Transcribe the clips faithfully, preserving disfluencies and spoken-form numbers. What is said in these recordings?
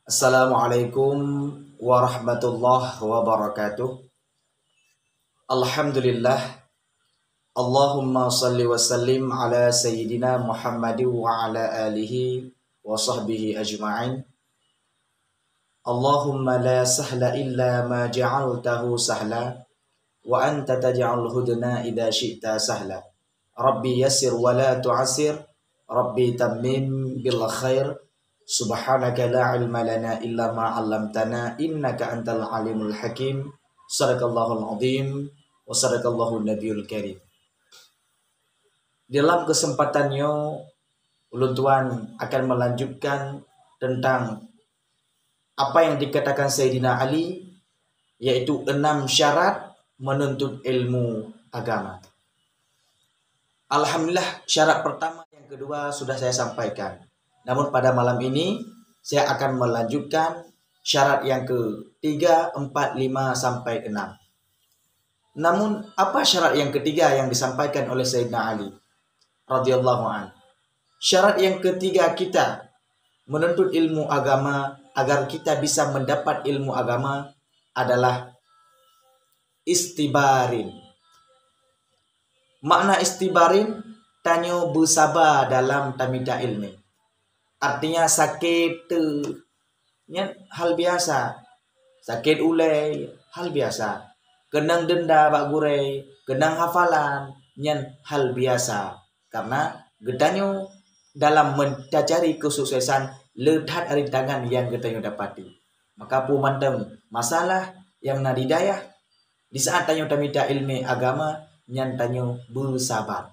Assalamualaikum warahmatullahi wabarakatuh. Alhamdulillah. Allahumma salli wa sallim ala sayyidina Muhammadin wa ala alihi wa sahbihi ajma'in. Allahumma la sahla illa ma ja'altahu sahla wa anta taj'al hudna idha syi'ta sahla. Rabbi yassir wa la tu'asir, Rabbi tammim bil khair. Subhanaka la ilma lana illa ma 'allamtana innaka antal alimul hakim. Sadaqallahul azim wa sadaqallahu nabiyul karim. Dalam kesempatannya ulun tuan akan melanjutkan tentang apa yang dikatakan Sayyidina Ali, yaitu enam syarat menuntut ilmu agama. Alhamdulillah, syarat pertama yang kedua sudah saya sampaikan. Namun pada malam ini saya akan melanjutkan syarat yang ketiga, empat, lima, sampai enam. Namun apa syarat yang ketiga yang disampaikan oleh Sayyidina Ali radhiyallahu anhu? Syarat yang ketiga kita menuntut ilmu agama agar kita bisa mendapat ilmu agama adalah istibarin. Makna istibarin, tanyo bersabar dalam tamida ilmi. Artinya sakit nya hal biasa, sakit ulai hal biasa, kenang denda bak gurai, kenang hafalan nyan hal biasa. Karena gedanyo dalam mencari kesuksesan letak dari tangan yang gedanyo dapati. Maka pu mandang masalah yang nadidayah di saat tanyo tamida ilmi agama nyan tanyo bersabar.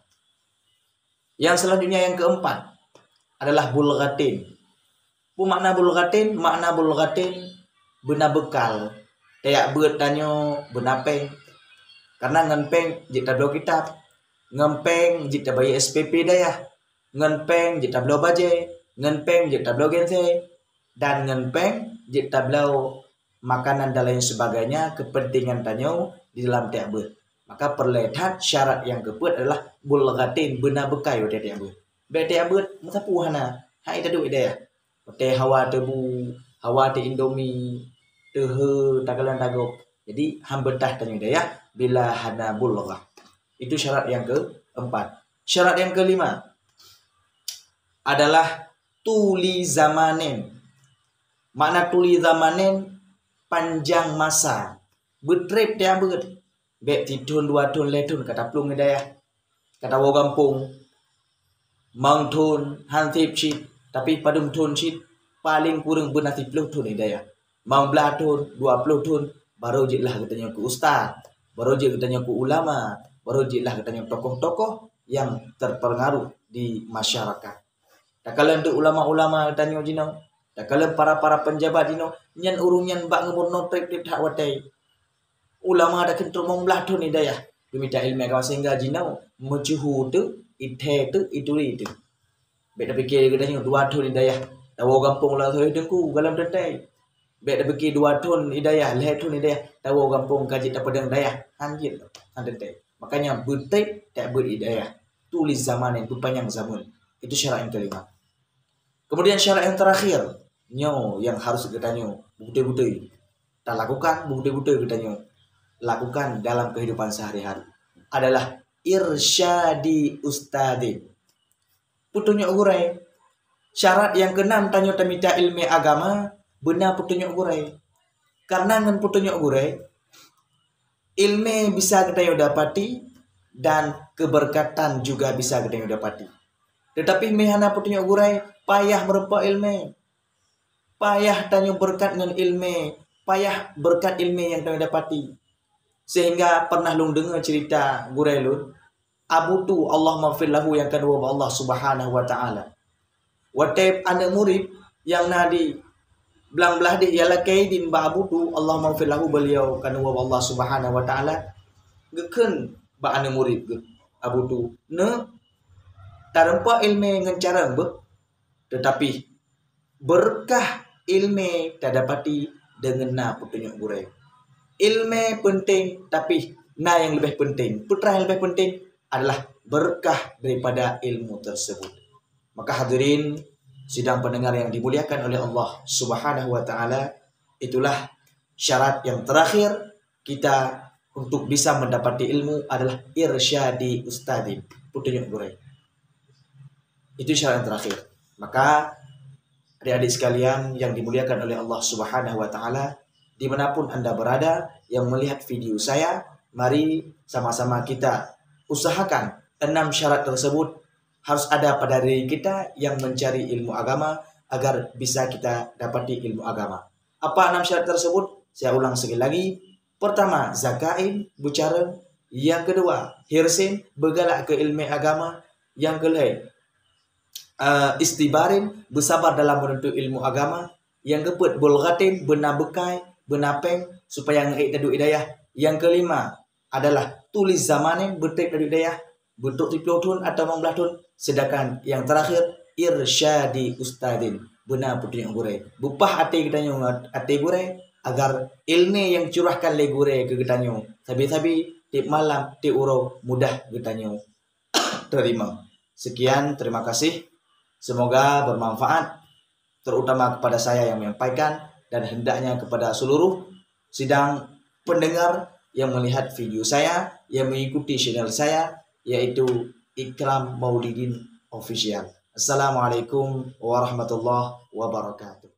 Yang selanjutnya yang keempat adalah bulghatin. Pu makna bulghatin, makna bulghatin bena bekal. Tayak beut tanyo benapeng. Karena ngempeng jita belo kitab, ngempeng jita bayi S P P dayah, ngempeng jita belo baje, ngempeng jita belo gense, dan ngempeng jita belo makanan dan lain sebagainya, kepentingan tanyo di dalam tayak beut. Maka perlihat syarat yang keempat adalah bulghatin bena bekai pada tayak beut. Bete abut matapu hana hai tadu ide te hawa tebu hawa te indomie te tagalan tagok. Jadi hambetah tanya ide ya bila hana bulghah. Itu syarat yang keempat. Syarat yang kelima adalah tuli zamanin. Makna tuli zamanin panjang masa. Betrip te abut be tidun dua tun letun kata plung ide ya. Kata wo gampung mang tun hantip cit tapi padum tun cit paling kurang benati puluh tun idaya mang belah tun dua puluh tun baru jitlah katanya ke ustaz, baru jit katanya ke ulama, baru jitlah katanya tokoh-tokoh yang terpengaruh di masyarakat. Tak kala untuk ulama-ulama katanya jino, tak kala para-para penjabat jino nyan urung nyan bak ngebon notrip tip tak watai ulama ada kentur mang belah tun idaya diminta ilmu agama sehingga jino mecuhu tu ite tu itu itu. Beda fikir katanya dua tahun hidayah. Tahu kampung lah tu hidungku galam tetai. Beda fikir dua tahun hidayah, leh tahun hidayah. Tahu kampung kaji tak pedang dayah. Anjir tu, tetai. Makanya betai tak berhidayah. Tulis zaman itu panjang zaman. Itu syarat yang kelima. Kemudian syarat yang terakhir, nyo yang harus katanya bukti-bukti. Tak lakukan bukti-bukti katanya. Lakukan dalam kehidupan sehari-hari adalah irsyadi ustadin. Putunya urai. Syarat yang keenam tanyo tamita ilmi agama benar putunya urai. Karena ngan putunya urai ilmu bisa kita dapati dan keberkatan juga bisa kita dapati. Tetapi mehana putunya urai payah merupa ilmu. Payah tanyo berkat dengan ilmu, payah berkat ilmu yang tanyo dapati. Sehingga pernah lung dengar cerita gurai lun Abu tu Allah maghfir lahu yang kedua Allah Subhanahu wa taala. Watep anak murid yang nadi belang belah dia ialah kaidin ba Abu tu Allah maghfir lahu beliau kedua Allah Subhanahu wa taala. Geken ba anak murid ge Abu tu ne tarempa ilmu ngan cara be tetapi berkah ilmu tak dapati dengan na petunjuk gurai. Ilmu penting tapi na yang lebih penting, putra yang lebih penting adalah berkah daripada ilmu tersebut. Maka hadirin Sidang pendengar yang dimuliakan oleh Allah Subhanahu wa taala, itulah syarat yang terakhir kita untuk bisa mendapati ilmu adalah irsyadi ustadin, petunjuk guru. Itu syarat yang terakhir. Maka adik-adik sekalian yang dimuliakan oleh Allah Subhanahu wa taala, dimanapun Anda berada yang melihat video saya, mari sama-sama kita usahakan enam syarat tersebut harus ada pada diri kita yang mencari ilmu agama agar bisa kita dapati ilmu agama. Apa enam syarat tersebut? Saya ulang sekali lagi. Pertama, zakain, bicara. Yang kedua, hirsin, bergalak ke ilmu agama. Yang kedua, uh, istibarin, bersabar dalam menuntut ilmu agama. Yang keempat, bulghatin, benar bekai, benar peng, supaya ngait dadu hidayah. Yang kelima adalah tulis zamanin, betik dadu hidayah, bentuk tiga puluh tahun atau enam belas tahun. Sedangkan yang terakhir, irsyadi ustadin, benar petunjuk gure. Bupah hati kita nyu hati gure agar ilmu yang curahkan le gure ke kita nyu. Sabi-sabi tip malam tip uro mudah kita nyu terima. Sekian, terima kasih. Semoga bermanfaat, terutama kepada saya yang menyampaikan dan hendaknya kepada seluruh sidang pendengar yang melihat video saya, yang mengikuti channel saya, yaitu Ikram Maulidin Official. Assalamualaikum warahmatullahi wabarakatuh.